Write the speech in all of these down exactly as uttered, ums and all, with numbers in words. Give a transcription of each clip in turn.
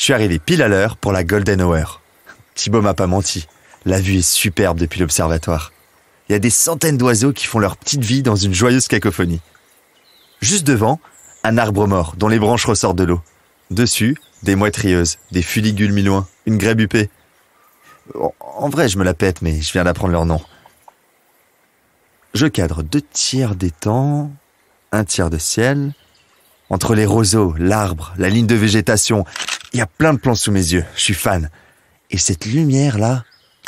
suis arrivé pile à l'heure pour la Golden Hour. Thibaut m'a pas menti, la vue est superbe depuis l'observatoire. Il y a des centaines d'oiseaux qui font leur petite vie dans une joyeuse cacophonie. Juste devant, un arbre mort dont les branches ressortent de l'eau. Dessus, des mouettes rieuses, des fuligules mi-loin, une grèbe huppée. En vrai, je me la pète, mais je viens d'apprendre leur nom. Je cadre deux tiers d'étang, un tiers de ciel. Entre les roseaux, l'arbre, la ligne de végétation, il y a plein de plans sous mes yeux, je suis fan. Et cette lumière-là...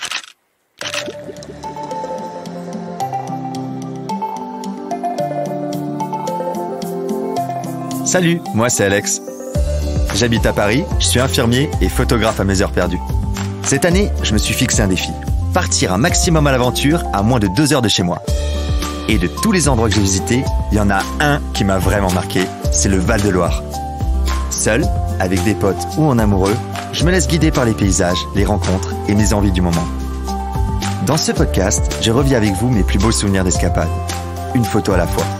Salut, moi c'est Alex. J'habite à Paris, je suis infirmier et photographe à mes heures perdues. Cette année, je me suis fixé un défi. Partir un maximum à l'aventure à moins de deux heures de chez moi. Et de tous les endroits que j'ai visités, il y en a un qui m'a vraiment marqué, c'est le Val-de-Loire. Seul, avec des potes ou en amoureux, je me laisse guider par les paysages, les rencontres et mes envies du moment. Dans ce podcast, je revis avec vous mes plus beaux souvenirs d'escapade. Une photo à la fois.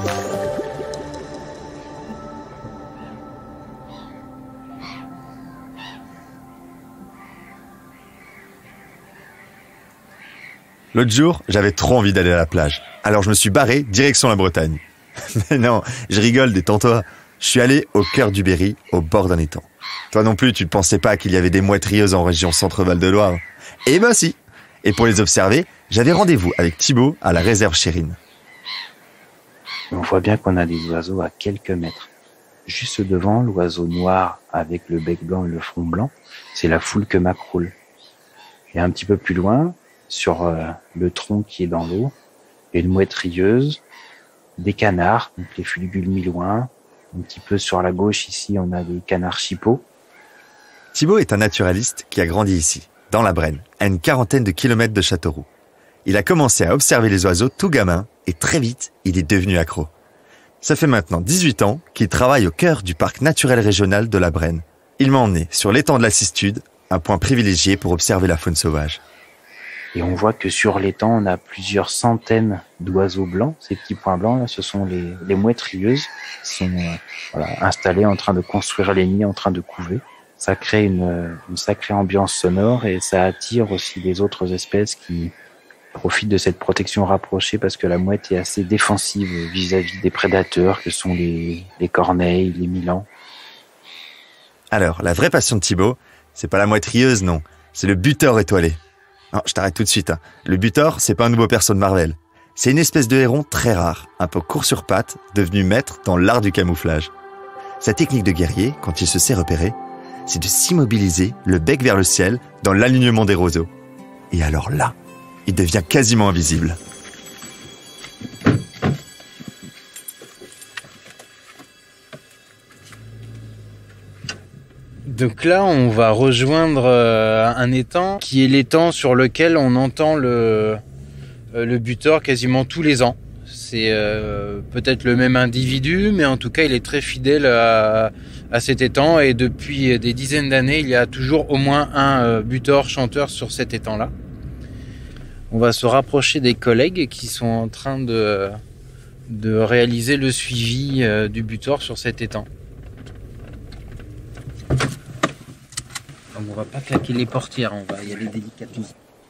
L'autre jour, j'avais trop envie d'aller à la plage. Alors je me suis barré, direction la Bretagne. Mais non, je rigole, détends-toi. Je suis allé au cœur du Berry, au bord d'un étang. Toi non plus, tu ne pensais pas qu'il y avait des mouettes rieuses en région Centre-Val de Loire. Eh ben si. Et pour les observer, j'avais rendez-vous avec Thibaut à la réserve Chérine. On voit bien qu'on a des oiseaux à quelques mètres. Juste devant, l'oiseau noir avec le bec blanc et le front blanc, c'est la foulque macroule. Et un petit peu plus loin, sur euh, le tronc qui est dans l'eau, une mouette rieuse, des canards, donc les fuligules mi-loin. Un petit peu sur la gauche ici, on a des canards chippeaux. Thibaut est un naturaliste qui a grandi ici, dans la Brenne, à une quarantaine de kilomètres de Châteauroux. Il a commencé à observer les oiseaux tout gamin et très vite, il est devenu accro. Ça fait maintenant dix-huit ans qu'il travaille au cœur du parc naturel régional de la Brenne. Il m'a emmené sur l'étang de la Cistude, un point privilégié pour observer la faune sauvage. Et on voit que sur l'étang, on a plusieurs centaines d'oiseaux blancs. Ces petits points blancs, là, ce sont les, les mouettes rieuses qui sont euh, voilà, installées en train de construire les nids, en train de couver. Ça crée une, une sacrée ambiance sonore et ça attire aussi les autres espèces qui profitent de cette protection rapprochée parce que la mouette est assez défensive vis-à-vis des prédateurs que sont les, les corneilles, les milans. Alors, la vraie passion de Thibaut, c'est pas la mouette rieuse, non. C'est le buteur étoilé. Non, je t'arrête tout de suite. Hein. Le butor, c'est pas un nouveau perso de Marvel. C'est une espèce de héron très rare, un peu court sur pattes, devenu maître dans l'art du camouflage. Sa technique de guerrier, quand il se sait repérer, c'est de s'immobiliser, le bec vers le ciel, dans l'alignement des roseaux. Et alors là, il devient quasiment invisible. Donc là, on va rejoindre euh, un étang qui est l'étang sur lequel on entend le, euh, le buteur quasiment tous les ans. C'est euh, peut-être le même individu, mais en tout cas, il est très fidèle à, à cet étang. Et depuis des dizaines d'années, il y a toujours au moins un euh, buteur chanteur sur cet étang-là. On va se rapprocher des collègues qui sont en train de, de réaliser le suivi euh, du buteur sur cet étang. On va pas claquer les portières, on va y aller délicatement.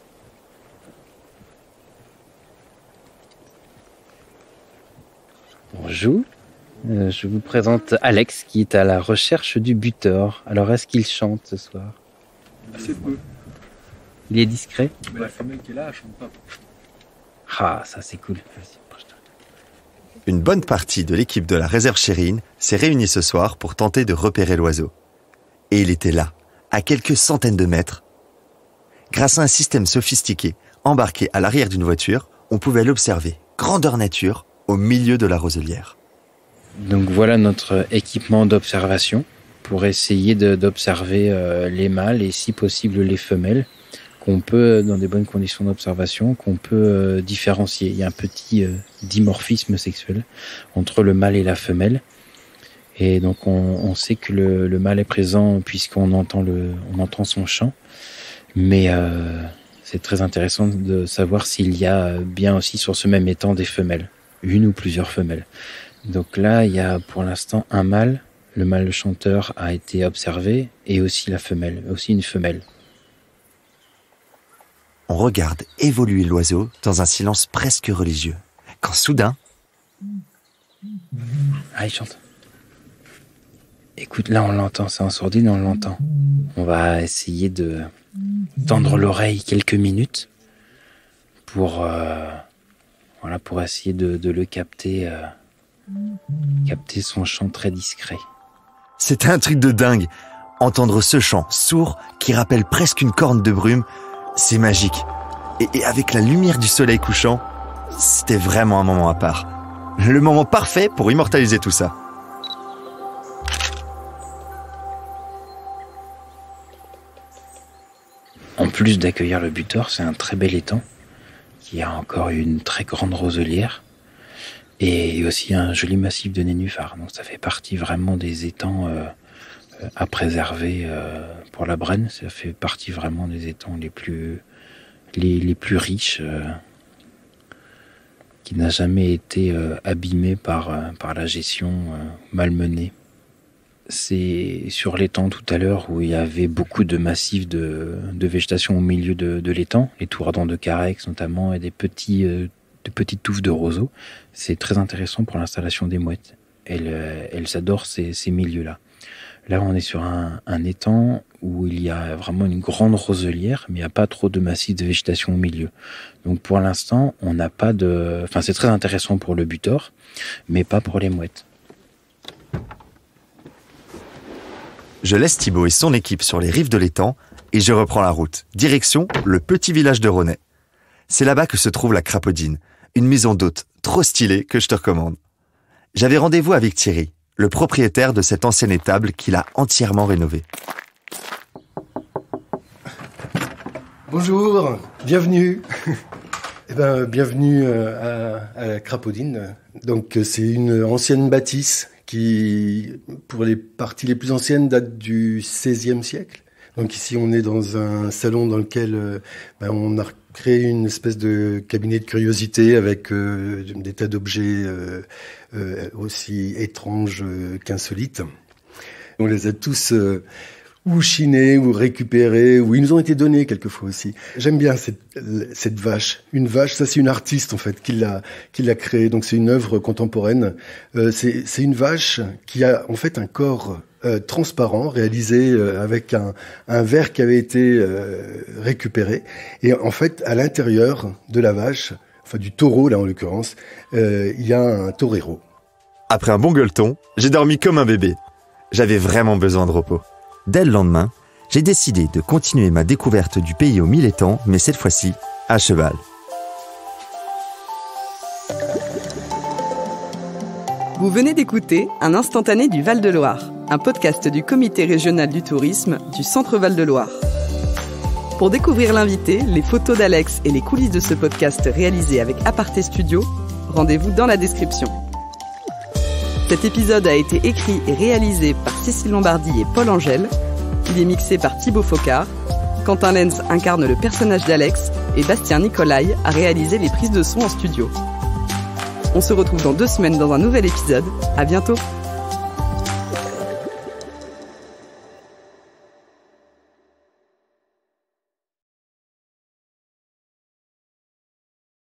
Bonjour, euh, je vous présente Alex qui est à la recherche du buteur. Alors est-ce qu'il chante ce soir? Assez peu. Il est discret? Mais la femelle qui est là, elle chante pas. Ah, ça c'est cool. Une bonne partie de l'équipe de la réserve Chérine s'est réunie ce soir pour tenter de repérer l'oiseau. Et il était là, à quelques centaines de mètres. Grâce à un système sophistiqué embarqué à l'arrière d'une voiture, on pouvait l'observer, grandeur nature, au milieu de la roselière. Donc voilà notre équipement d'observation pour essayer de, d'observer euh, les mâles et si possible les femelles qu'on peut, dans des bonnes conditions d'observation, qu'on peut euh, différencier. Il y a un petit euh, dimorphisme sexuel entre le mâle et la femelle. Et donc on, on sait que le, le mâle est présent puisqu'on entend, le, on entend son chant. Mais euh, c'est très intéressant de savoir s'il y a bien aussi sur ce même étang des femelles, une ou plusieurs femelles. Donc là, il y a pour l'instant un mâle Le mâle chanteur a été observé et aussi la femelle, aussi une femelle. On regarde évoluer l'oiseau dans un silence presque religieux. Quand soudain... Ah, il chante. Écoute, là on l'entend, c'est en sourdine, on l'entend. On va essayer de tendre l'oreille quelques minutes pour, euh, voilà, pour essayer de, de le capter, euh, capter son chant très discret. C'était un truc de dingue. Entendre ce chant sourd qui rappelle presque une corne de brume, c'est magique. Et, et avec la lumière du soleil couchant, c'était vraiment un moment à part. Le moment parfait pour immortaliser tout ça. En plus d'accueillir le butor, c'est un très bel étang qui a encore une très grande roselière et aussi un joli massif de nénuphars. Donc ça fait partie vraiment des étangs euh, à préserver euh, pour la Brenne. Ça fait partie vraiment des étangs les plus, les, les plus riches, euh, qui n'a jamais été euh, abîmé par, euh, par la gestion euh, malmenée. C'est sur l'étang tout à l'heure où il y avait beaucoup de massifs de, de végétation au milieu de, de l'étang, les tourradons de Carex notamment et des petits, euh, de petites touffes de roseaux. C'est très intéressant pour l'installation des mouettes. Elles, euh, elles adorent ces, ces milieux-là. Là, on est sur un, un étang où il y a vraiment une grande roselière, mais il n'y a pas trop de massifs de végétation au milieu. Donc pour l'instant, on n'a pas de... Enfin, c'est très intéressant pour le butor, mais pas pour les mouettes. Je laisse Thibaut et son équipe sur les rives de l'étang et je reprends la route, direction le petit village de Ronay. C'est là-bas que se trouve la Crapaudine, une maison d'hôte trop stylée que je te recommande. J'avais rendez-vous avec Thierry, le propriétaire de cette ancienne étable qu'il a entièrement rénovée. Bonjour, bienvenue. Eh ben, bienvenue à, à la Crapaudine. Donc, c'est une ancienne bâtisse qui, pour les parties les plus anciennes, date du seizième siècle. Donc ici, on est dans un salon dans lequel euh, ben, on a créé une espèce de cabinet de curiosité avec euh, des tas d'objets euh, euh, aussi étranges euh, qu'insolites. On les a tous euh, ou chinés, ou récupérés, ou ils nous ont été donnés quelquefois aussi. J'aime bien cette, cette vache. Une vache, ça c'est une artiste en fait qui l'a qui l'a créée. Donc c'est une œuvre contemporaine. Euh, c'est c'est une vache qui a en fait un corps euh, transparent réalisé euh, avec un un verre qui avait été euh, récupéré. Et en fait à l'intérieur de la vache, enfin du taureau là en l'occurrence, euh, il y a un torero. Après un bon gueuleton, j'ai dormi comme un bébé. J'avais vraiment besoin de repos. Dès le lendemain, j'ai décidé de continuer ma découverte du pays aux mille étangs, mais cette fois-ci, à cheval. Vous venez d'écouter Un instantané du Val-de-Loire, un podcast du Comité régional du tourisme du Centre Val-de-Loire. Pour découvrir l'invité, les photos d'Alex et les coulisses de ce podcast réalisé avec Aparté Studio, rendez-vous dans la description. Cet épisode a été écrit et réalisé par Cécile Lombardi et Paul Angèle. Il est mixé par Thibaut Focard. Quentin Lenz incarne le personnage d'Alex et Bastien Nicolai a réalisé les prises de son en studio. On se retrouve dans deux semaines dans un nouvel épisode. À bientôt!